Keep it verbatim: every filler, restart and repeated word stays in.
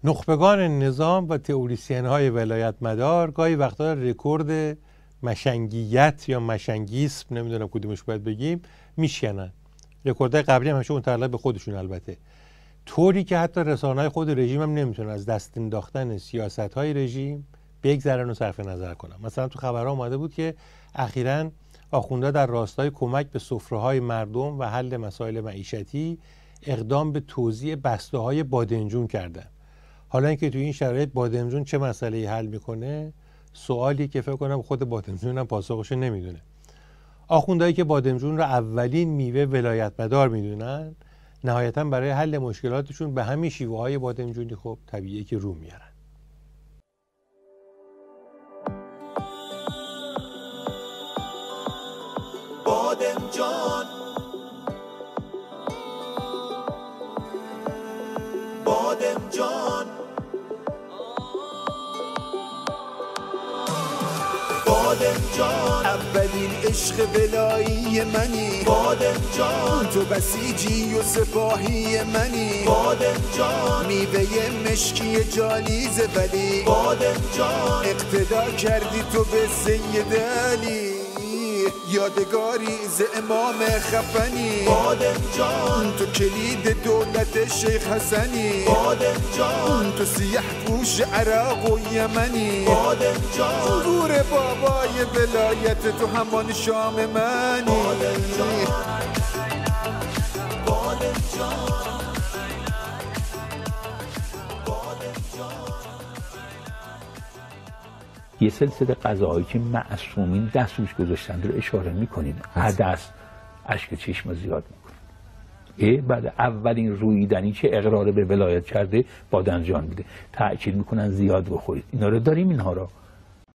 نخبگان نظام و تئوریسین های ولایت مدار گاهی وقتا رکورد مشنگیت یا مشنگیسم، نمیدونم کدومش باید بگیم، میشکنن. رکوردهای قبلی هم همیشه متعلق به خودشون، البته طوری که حتی رسانه‌های خود رژیم هم نمیتونن از دست انداختن سیاست‌های رژیم بگذرن و صرف نظر کنن. مثلا تو خبرها اومده بود که اخیراً آخوندها در راستای کمک به سفره‌های مردم و حل مسائل معیشتی اقدام به توزیع بسته‌های بادمجون کردن. حالا اینکه تو این شرایط بادمجون چه مسئله‌ای حل میکنه، سوالی که فکر کنم خود بادمجون هم پاسخش نمیدونه. آخوندهایی که بادمجون رو اولین میوه ولایت مدار میدونن، نهایتاً برای حل مشکلاتشون به همین شیوه های بادمجونی خب طبیعیه که رو میارن. بادمجان بادمجان بادمجان اولین عشق ولایی منی، بادمجان تو بسیجی و سپاهی منی، بادمجان میوه مشکی جالیز ولی، بادمجان اقتدا کردی تو به سید علی، یادگاری ز امام خفنی، بادمجان تو کلید دولت شیخ حسنی، بادمجان تو سیح پوش عراق و یمنی، بادمجان نور بابای ولایت تو همان شام منی، بادمجان بادمجان یه سلسله غذاهایی که معصومین دست روش گذاشتن رو اشاره میکنین، عدس، اشک چشم زیاد میکنن. بعد اولین رویدنی که اقرار به ولایت کرده بادمجان میده، تأکید میکنن زیاد بخورید. اینا رو داریم، اینها رو